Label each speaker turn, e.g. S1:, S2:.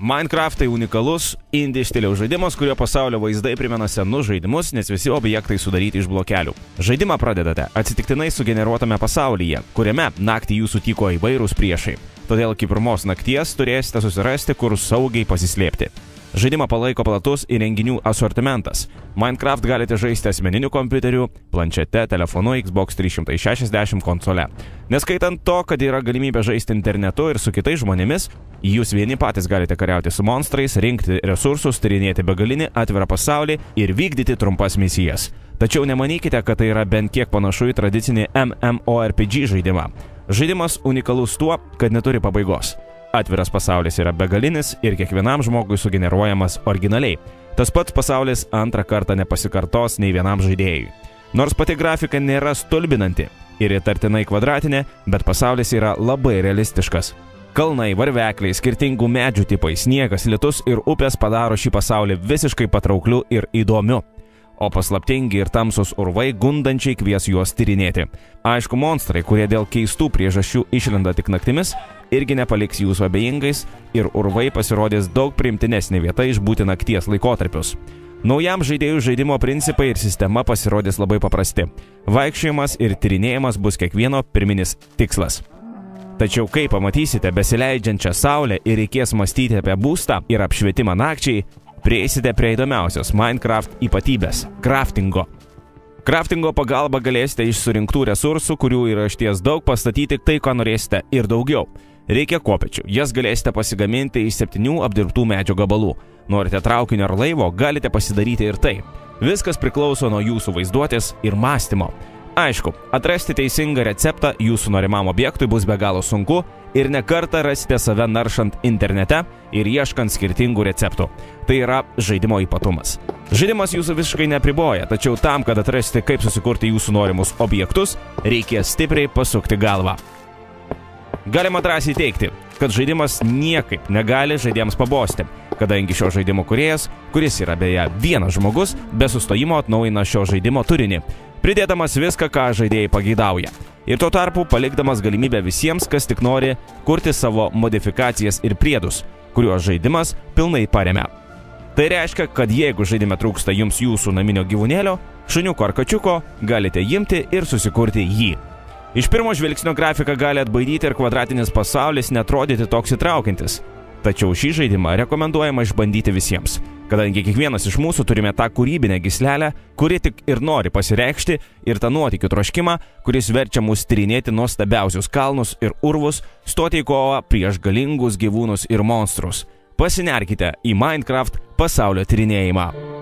S1: Minecraft tai unikalus indie stiliaus žaidimas, kurio pasaulio vaizdai primena senus žaidimus, nes visi objektai sudaryti iš blokelių. Žaidimą pradedate atsitiktinai sugeneruotame pasaulyje, kuriame naktį jūsų tyko įvairūs priešai. Todėl iki pirmos nakties turėsite susirasti, kur saugiai pasislėpti. Žaidimą palaiko platus įrenginių asortimentas. Minecraft galite žaisti asmeniniu kompiuteriu, planšete, telefonu, Xbox 360 konsole. Neskaitant to, kad yra galimybė žaisti internetu ir su kitais žmonėmis, jūs vieni patys galite kariauti su monstrais, rinkti resursus, tyrinėti begalinį atvirą pasaulį ir vykdyti trumpas misijas. Tačiau nemanykite, kad tai yra bent kiek panašu į tradicinį MMORPG žaidimą. Žaidimas unikalus tuo, kad neturi pabaigos. Atviras pasaulis yra begalinis ir kiekvienam žmogui sugeneruojamas originaliai. Tas pats pasaulis antrą kartą nepasikartos nei vienam žaidėjui. Nors pati grafika nėra stulbinanti ir įtartinai kvadratinė, bet pasaulis yra labai realistiškas. Kalnai, varvekliai, skirtingų medžių tipai, sniegas, lietus ir upės padaro šį pasaulį visiškai patraukliu ir įdomiu. O paslaptingi ir tamsus urvai gundančiai kvies juos tyrinėti. Aišku, monstrai, kurie dėl keistų priežasčių išlenda tik naktimis, irgi nepaliks jūsų abejingais ir urvai pasirodys daug priimtinesnė vieta išbūti nakties laikotarpius. Naujam žaidėjų žaidimo principai ir sistema pasirodys labai paprasti. Vaikščiojimas ir tyrinėjimas bus kiekvieno pirminis tikslas. Tačiau kai pamatysite besileidžiančią saulę ir reikės mąstyti apie būstą ir apšvietimą nakčiai, prieisite prie įdomiausios Minecraft ypatybės – craftingo. Craftingo pagalba galėsite iš surinktų resursų, kurių yra išties daug, pastatyti tai, ką norėsite ir daugiau. Reikia kopėčių, jas galėsite pasigaminti iš 7 apdirbtų medžio gabalų. Norite traukinio ar laivo, galite pasidaryti ir tai. Viskas priklauso nuo jūsų vaizduotės ir mąstymo. Aišku, atrasti teisingą receptą jūsų norimam objektui bus be galo sunku ir ne kartą rasite save naršant internete ir ieškant skirtingų receptų. Tai yra žaidimo ypatumas. Žaidimas jūsų visiškai neapriboja, tačiau tam, kad atrasti, kaip susikurti jūsų norimus objektus, reikės stipriai pasukti galvą. Galima drąsiai teigti, kad žaidimas niekaip negali žaidėjams pabosti, kadangi šio žaidimo kūrėjas, kuris yra beje vienas žmogus, be sustojimo atnaujina šio žaidimo turinį, pridėdamas viską, ką žaidėjai pageidauja. Ir tuo tarpu palikdamas galimybę visiems, kas tik nori, kurti savo modifikacijas ir priedus, kuriuos žaidimas pilnai paremia. Tai reiškia, kad jeigu žaidime trūksta jums jūsų naminio gyvūnėlio, šuniuko ar kačiuko, galite imti ir susikurti jį. Iš pirmo žvilgsnio grafika gali atbaidyti ir kvadratinis pasaulis netrodyti toks įtraukiantis. Tačiau šį žaidimą rekomenduojama išbandyti visiems, kadangi kiekvienas iš mūsų turime tą kūrybinę gyslelę, kuri tik ir nori pasireikšti, ir tą nuotykių troškimą, kuris verčia mus tyrinėti nuostabiausius kalnus ir urvus, stoti į kovą prieš galingus gyvūnus ir monstrus. Pasinerkite į Minecraft pasaulio tyrinėjimą.